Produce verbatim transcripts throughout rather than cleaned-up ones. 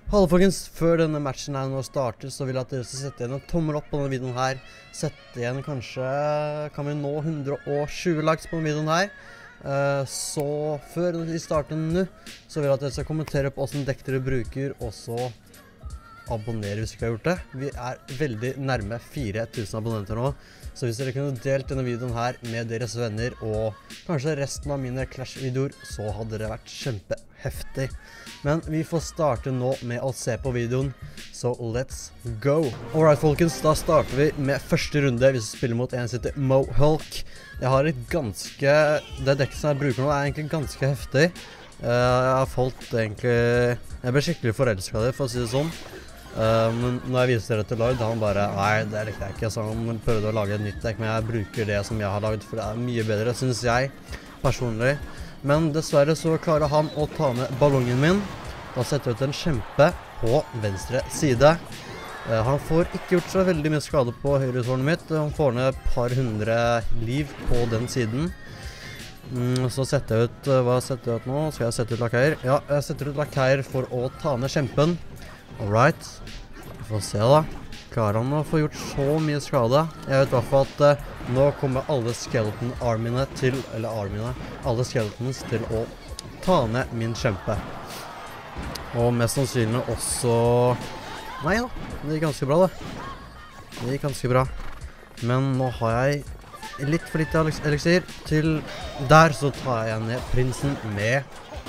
Hallo folkens, før denne matchen her nå starter, så vil jeg at dere skal sette igjen en tommel opp på denne videoen her. Sette igjen kanskje, kan vi nå hundre og tjue likes på denne videoen her. Uh, så før vi starter nå, så vil jeg at dere skal kommentere på hvordan dekk dere bruker, og så abonnere hvis dere ikke har gjort det. Vi er veldig nærme fire tusen abonnenter nå, så hvis dere kunne delt denne videoen her med deres venner, og kanskje resten av mine Clash-videoer, så hadde det vært kjempeheftig. Men vi får starte nå med å se på videoen, så let's go! Alright folkens, da starter vi med første runde hvis vi spiller mot en som heter Mohulk. Jeg har et ganske, det dekket som jeg bruker nå er egentlig ganske heftig. Uh, jeg har fått egentlig, jeg ble skikkelig forelsket av det, for å si det sånn. Uh, men når jeg viser det til Lord, han bare, nei, det likte jeg ikke, så han prøvde å lage et nytt dekk, men jeg bruker det som jeg har laget, for det er mye bedre, synes jeg, personlig. Men dessverre så klarer han å ta ned ballongen min. Da setter jeg ut en kjempe på venstre side. Uh, han får ikke gjort så veldig mye skade på høyre tårnet mitt. Han får ned et par hundre liv på den siden. Mm, så setter jeg ut, uh, hva setter jeg ut nå? Skal jeg sette ut lakeier? Ja, jeg setter ut lakeier for å ta ned kjempen. Alright. Vi får se da. Klarer han å få gjort så mye skade? Jeg vet i hvert fall at uh, nå kommer alle skeleton armene til, eller armene, alle skeletons til å ta ned min kjempe. Og mest sannsynlig også, nei da, det gikk ganske bra det. Det gikk ganske bra. Men nå har jeg litt for lite eliksir til der, så tar jeg ned prinsen med,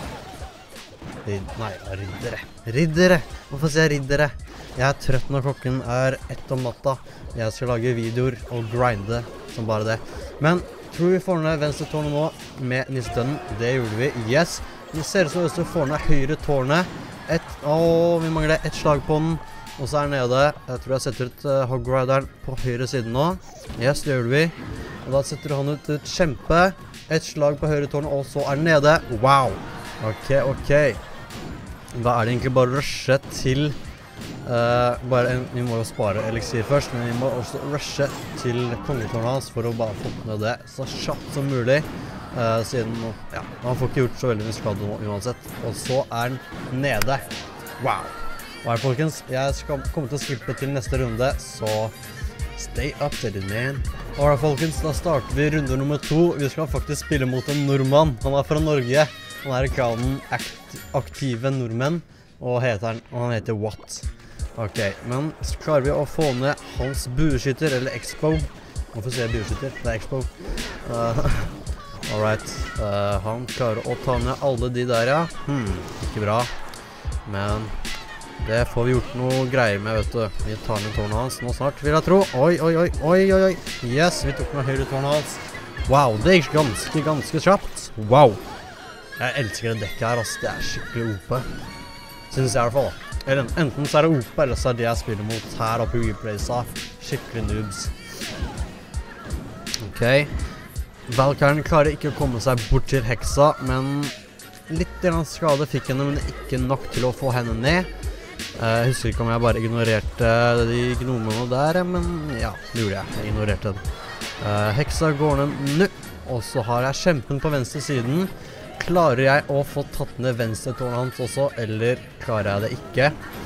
nei, riddere. Riddere! Hvorfor sier jeg riddere? Jeg er trøtt når klokken er ett om natta. Jeg skal lage videoer og grinde som bare det. Men tror vi får ned venstre tårnet nå med nissetønnen. Det gjorde vi. Yes! Vi ser ut som vi får ned høyre tårnet. Et, åh, vi mangler ett slag på den. Og så er den nede. Jeg tror jeg setter ut uh, Hogrideren på høyre siden nå. Yes, det gjorde vi. Og da setter han ut et kjempe. Et slag på høyre tårnet, og så er den nede. Wow! Ok, ok. Da er det egentlig bare å rushe til Uh, bare en, vi må jo spare eliksir først, men vi må også rushe til kongetårnet hans for å bare få ned det så kjapt som mulig, uh, siden, ja, han får ikke gjort så veldig mye skade nå uansett. Og så er den nede. Wow! Alright folkens, jeg skal komme til å skippe til neste runde, så stay updated, man. Alright folkens, da starter vi runde nummer to. Vi skal faktisk spille mot en nordmann. Han er fra Norge. Han er i klanen akt aktive nordmenn, og, heter han, og han heter Watt. Ok, men klarer vi å få ned hans bueskytter, eller Expo? Hvorfor sier jeg bueskytter? Det er Expo. Uh, Alright, uh, han klarer å ta ned alle de der, ja. Hmm, ikke bra. Men det får vi gjort noe greier med, vet du. Vi tar ned tårnet hans nå snart, vil jeg tro. Oi, oi, oi, oi, oi, oi. Yes, vi tok ned høyre tårnet hans. Wow, det gikk ganske, ganske kjapt. Wow. Jeg elsker det dekket her, altså. Det er skikkelig O P. Synes jeg i hvert fall da. Eller enten så er det O P, eller så er det jeg spiller mot her oppe i Replaysa. Skikkelig noobs. Ok. Valkyren klarer ikke å komme seg bort til heksa, men litt grann skade fikk henne, men ikke nok til å få henne ned. Jeg husker ikke om jeg bare ignorerte de gnomene der, men ja, det gjorde jeg. Jeg ignorerte den. Heksa går ned nå, og så har jeg kjempen på venstre siden. Klarer jeg å få tatt ned venstre tårnet hans også, eller klarer jeg det ikke?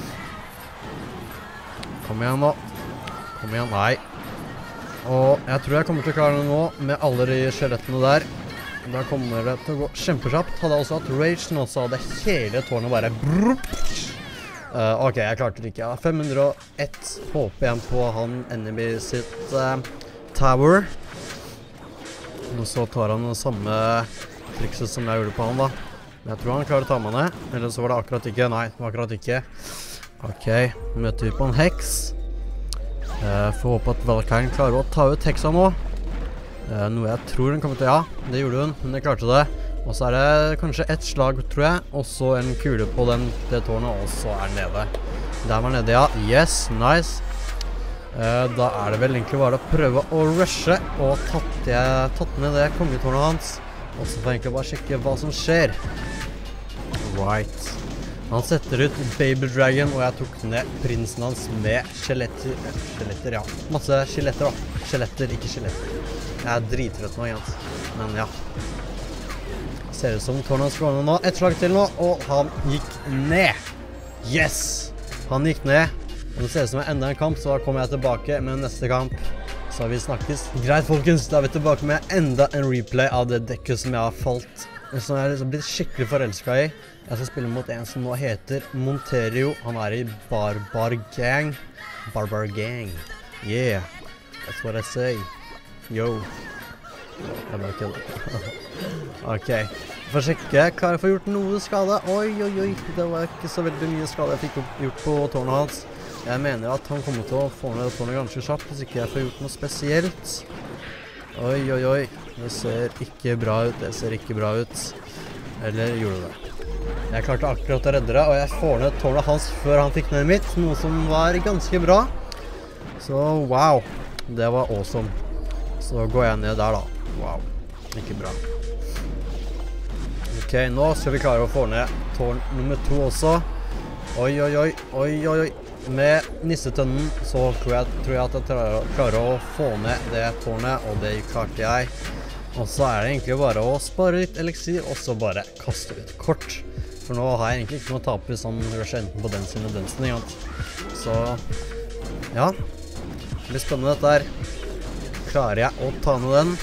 Kom igjen nå. Kom igjen, nei. Og jeg tror jeg kommer til å klare det nå, med alle de skjelettene der. Da kommer det til å gå kjempekjapt. Hadde jeg også hatt rage nå, så hadde hele tårnet bare uh, ok, jeg klarte det ikke. Jeg har fem hundre og ett håp igjen på han enemy sitt uh, tower. Og så tar han den samme trikset som jeg gjorde på han da. Men jeg tror han klarer å ta meg ned. Eller så var det akkurat ikke. Nei, det var akkurat ikke. Ok, møter vi på en heks. Uh, får håpe at Valkyren klarer å ta ut heksa nå. Uh, noe jeg tror hun kommer til. Ja, det gjorde hun. Hun klarte det. Og så er det kanskje ett slag, tror jeg. Og så en kule på den, det tårnet, og så er den nede. Der var den nede, ja. Yes, nice. Uh, da er det vel egentlig bare å prøve å rushe og tatt, jeg, tatt ned det kongetårnet hans. Og så får jeg egentlig bare sjekke hva som skjer. Right. Han setter ut Baby Dragon, og jeg tok ned prinsen hans med skjeletter. Skjeletter, ja. Masse skjeletter da. Skjeletter, ikke skjeletter. Jeg er dritrøtt nå, Jens. Men ja. Ser ut som tårnet hans går ned nå. Et slag til nå, og han gikk ned. Yes! Han gikk ned. Og det ser ut som jeg enda en kamp, så da kommer jeg tilbake med neste kamp. Så vi snakkes. Greit, folkens. Da er vi tilbake med enda en replay av det dekket som jeg har falt. Som jeg har liksom blitt skikkelig forelsket i. Jeg skal spille mot en som nå heter Monterio. Han er i Barbar Gang. Barbar Gang. Yeah. That's what I say. Yo. Jeg bare kødder. Ok. For å sjekke, klarer jeg å få gjort noe skade? Oi, oi, oi. Det var ikke så veldig mye skade jeg fikk gjort på tårnet hans. Jeg mener at han kommer til å få ned tårnet ganske kjapt hvis ikke jeg får gjort noe spesielt. Oi, oi, oi. Det ser ikke bra ut. Det ser ikke bra ut. Eller gjorde det? Jeg klarte akkurat å redde det, og jeg får ned tårnet hans før han fikk ned mitt. Noe som var ganske bra. Så wow. Det var awesome. Så går jeg ned der da. Wow. Ikke bra. Ok, nå skal vi klare å få ned tårn nummer to også. Oi, oi, oi. Oi, oi, oi. Med nissetønnen så tror jeg, tror jeg at jeg klarer, klarer å få ned det tårnet, og det klarte jeg. Og så er det egentlig bare å spare litt eliksir, og så bare kaste ut kort. For nå har jeg egentlig ikke noe å tape hvis han rusher enten på den siden og den siden, ikke? Så, ja. Det blir spennende dette her. Klarer jeg å ta ned den?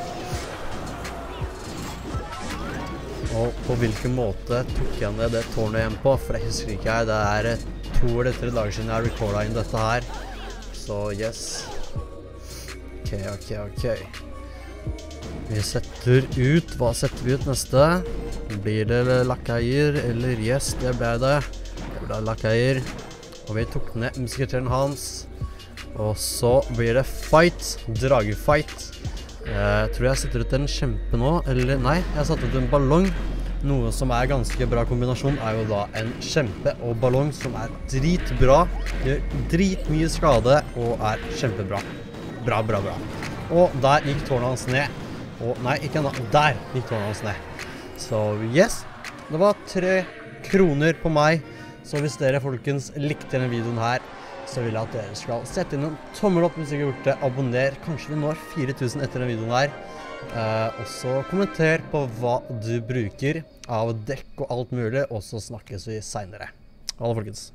Og på hvilken måte tok jeg ned det tårnet igjen på? For jeg husker ikke jeg, det er to eller tre dager siden jeg har recordet inn dette her. Så yes. Ok, ok, ok. Vi setter ut, hva setter vi ut neste? Blir det lakkeier, eller yes, det ble det. Det ble lakkeier. Og vi tok ned musketeren hans. Og så blir det fight, dragefight. Jeg tror jeg setter ut en kjempe nå, eller nei, jeg satte ut en ballong. Noe som er ganske bra kombinasjon er jo da en kjempe og ballong som er dritbra. Gjør dritmye skade og er kjempebra. Bra, bra, bra. Og der gikk tårnet hans ned. Og nei, ikke enda. Der gikk tårnet hans ned. Så yes, det var tre kroner på meg. Så hvis dere folkens likte denne videoen her, så vil jeg at dere skal sette inn en tommel opp hvis dere har gjort det. Abonner, kanskje vi når fire tusen etter denne videoen her. Uh, og så kommenter på hva du bruker av dekk og alt mulig, og så snakkes vi senere. Ha det, folkens.